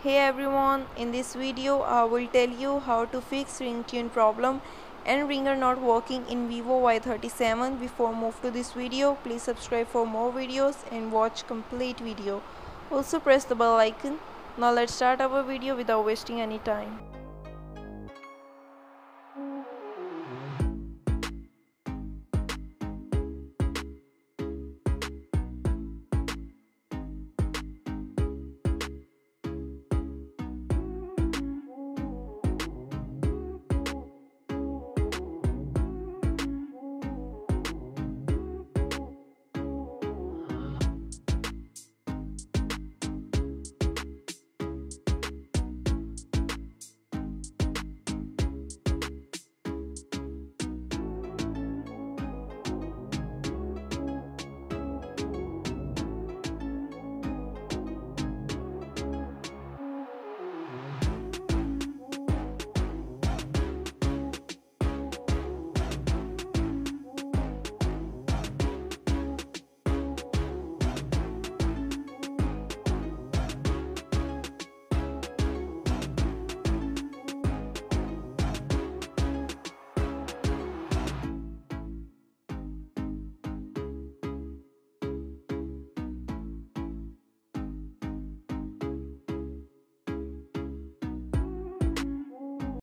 Hey everyone, in this video I will tell you how to fix ringtone problem and ringer not working in Vivo Y37. Before move to this video, please subscribe for more videos and watch complete video. Also press the bell icon. Now let's start our video without wasting any time.